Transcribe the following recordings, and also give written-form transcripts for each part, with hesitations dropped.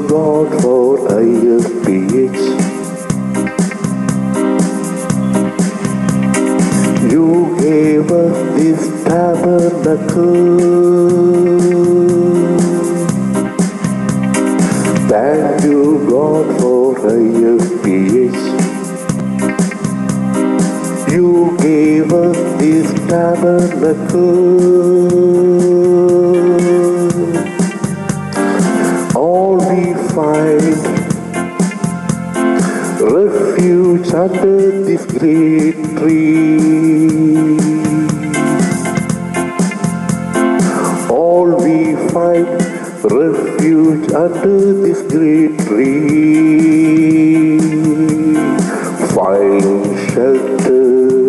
God for IFPH. You gave us this tabernacle. Thank you, God, for IFPH. You gave us this tabernacle. All we find refuge under this great tree. All we find refuge under this great tree. Find shelter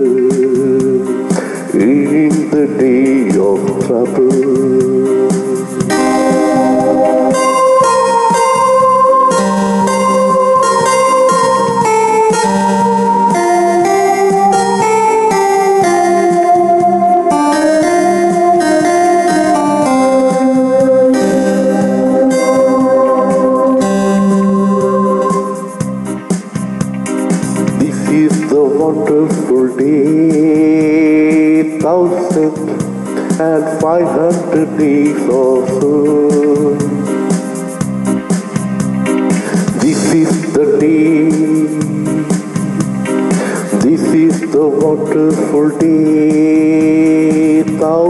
in the day of trouble. This is the wonderful day, 1,500 days of sun. This is the day, this is the wonderful day,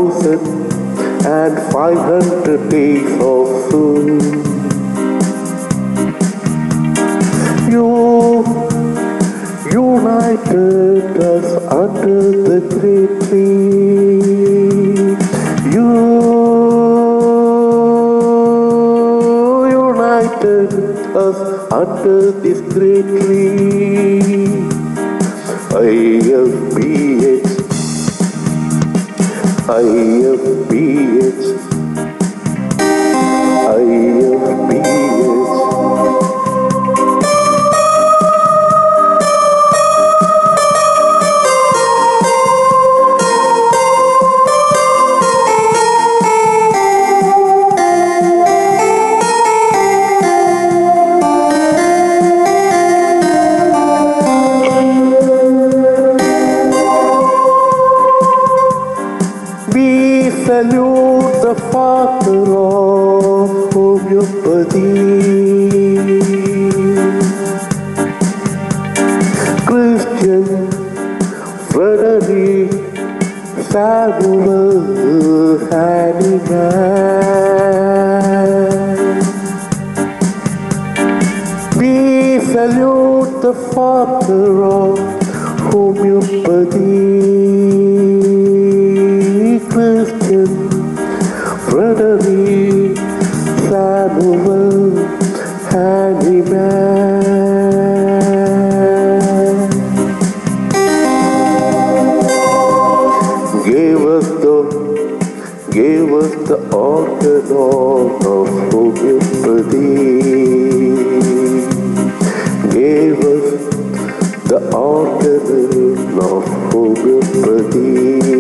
1,500 days of sun. You united us under the great tree. You united us under this great tree. IFPH, IFPH, IFPH. We salute the Father of homeopathy, Christian Frederick Samuel Hahnemann. We salute the Father of homeopathy, Christian Frederick Samuel Hahnemann. Gave us the organ of homeopathy. Gave us the organ of homeopathy.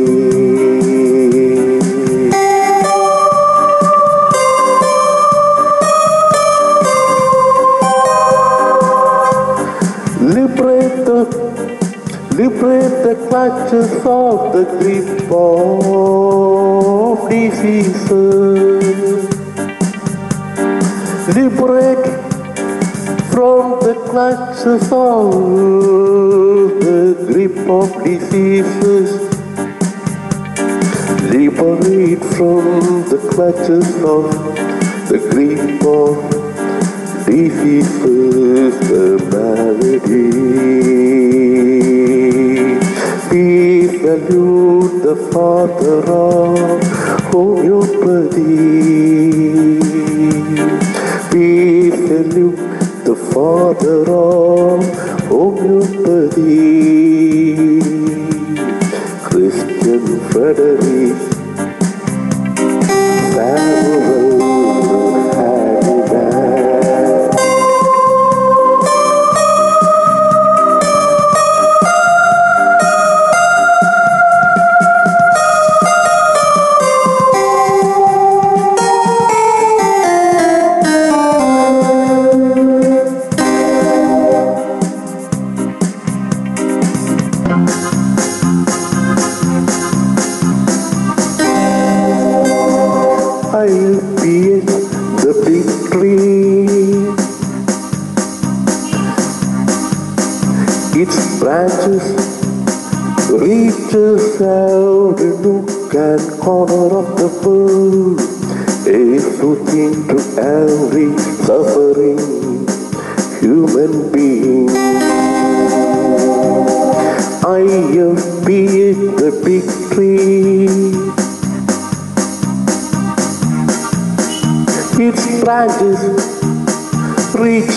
Liberate the clutches of the grip of diseases. Liberate from the clutches of the grip of diseases. Liberate from the clutches of the grip of diseases, the malady. We salute the Father of homeopathy. We salute the Father of homeopathy, Christian Frederick Samuel Hahnemann. every nook and corner of the world, a soothing to every suffering human being. I have been the big tree, its branches reach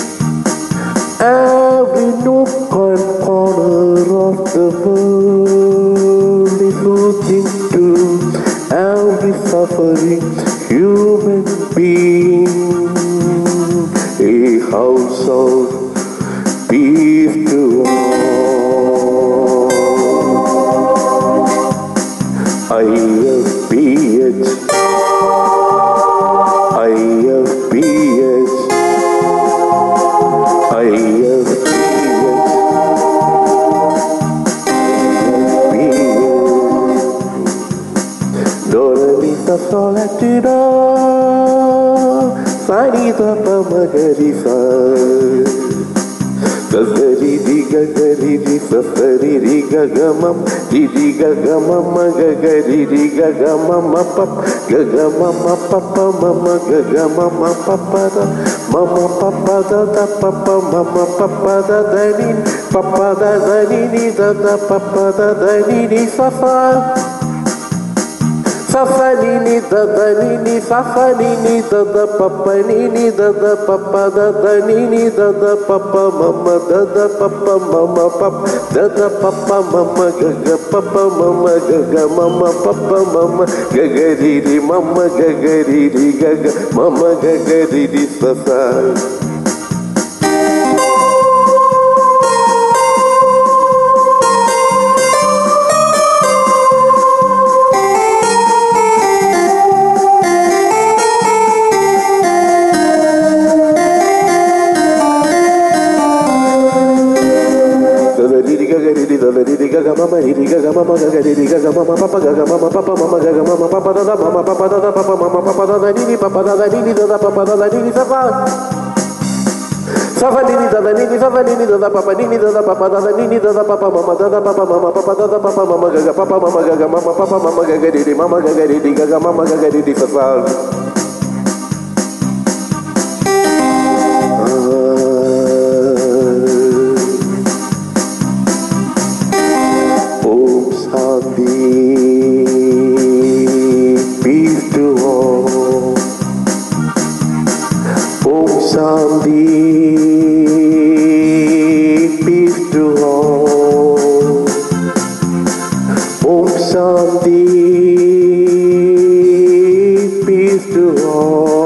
every nook and corner of the world, is soothing to every suffering human being. A house of peace to all. IFPH, IFPH, IFPH, Doralita Solatida, Sanita Pamagarisa, Gagari Gagari Safari Gagamam, Didi Gagamama Gagari Gagamama Pap, Gagamama Papa Mama Gagamama Papa, Mama Papa da Papa Mama Papa da Danin, Papa da Danini da Papa da Danini Safa. Safanini dadanini, safanini dada papa nini dada papa dadanini dada papa mama dada papa mama pap dada papa mama gaga papa mama gaga mama papa mama gaga didi mama gaga didi gaga mama gaga didi sasa. Mama didi gaga mama gaga didi gaga mama papa gaga mama papa mama gaga mama papa dada mama papa dada papa mama papa dada didi papa dada didi dada papa dada didi safa safa didi dada papa didi dada papa dada didi dada papa mama papa dada papa mama gaga mama papa mama gaga didi gaga mama gaga didi safa. Peace to all. Om Shanti, peace to all. Om Shanti, peace to all.